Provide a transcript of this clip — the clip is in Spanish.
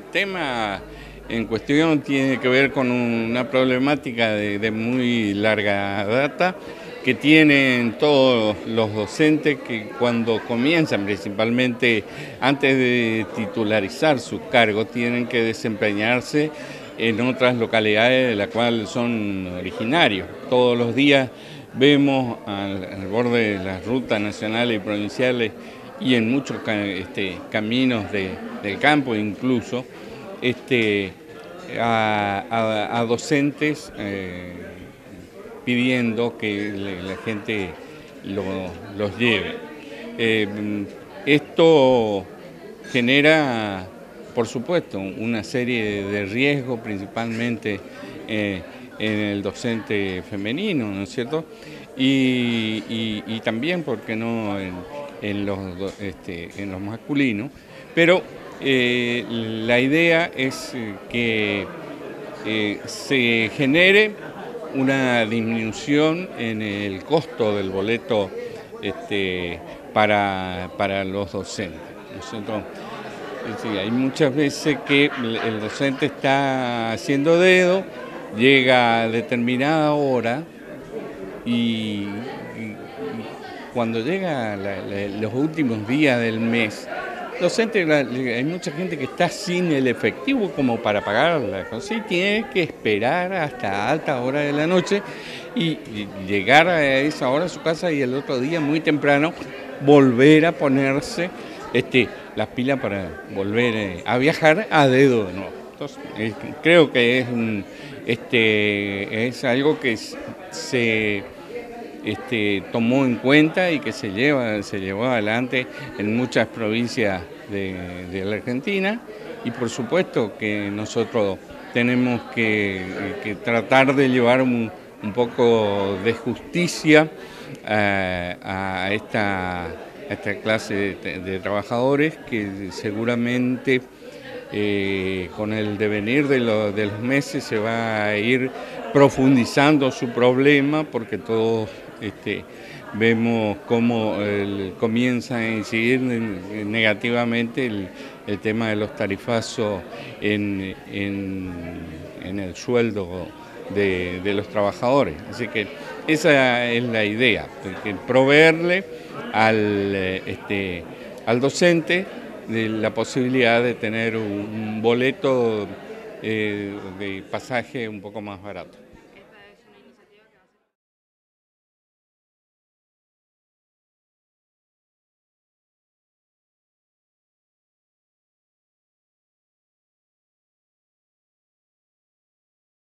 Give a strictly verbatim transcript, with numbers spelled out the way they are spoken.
tema en cuestión tiene que ver con una problemática de, de muy larga data que tienen todos los docentes que cuando comienzan, principalmente antes de titularizar sus cargos, tienen que desempeñarse en otras localidades de las cuales son originarios. Todos los días vemos al, al borde de las rutas nacionales y provinciales y en muchos este, caminos de, del campo incluso, este, a, a, a docentes eh, pidiendo que la gente lo, los lleve. Eh, esto genera, por supuesto, una serie de riesgos, principalmente eh, en el docente femenino, ¿no es cierto? Y, y, y también, ¿por qué no?, en, en, los, este, en los masculinos. Pero eh, la idea es que eh, se genere una disminución en el costo del boleto este, para, para los docentes, ¿no es cierto? Es decir, hay muchas veces que el docente está haciendo dedo, llega a determinada hora y, y, y cuando llega la, la, los últimos días del mes, docente, hay mucha gente que está sin el efectivo como para pagar la cosa y tiene que esperar hasta alta hora de la noche y, y llegar a esa hora a su casa y el otro día muy temprano volver a ponerse este, las pilas para volver eh, a viajar a dedo de nuevo. Entonces, eh, creo que es, un, este, es algo que se este, tomó en cuenta y que se, lleva, se llevó adelante en muchas provincias de, de la Argentina y por supuesto que nosotros tenemos que, que tratar de llevar un, un poco de justicia a, a, esta, a esta clase de, de trabajadores que seguramente eh, con el devenir de, lo, de los meses se va a ir profundizando su problema porque todos este, vemos cómo el, comienza a incidir negativamente el, el tema de los tarifazos en, en, en el sueldo de, de los trabajadores. Así que esa es la idea, que proveerle al, este, al docente de la posibilidad de tener un boleto eh, de pasaje un poco más barato.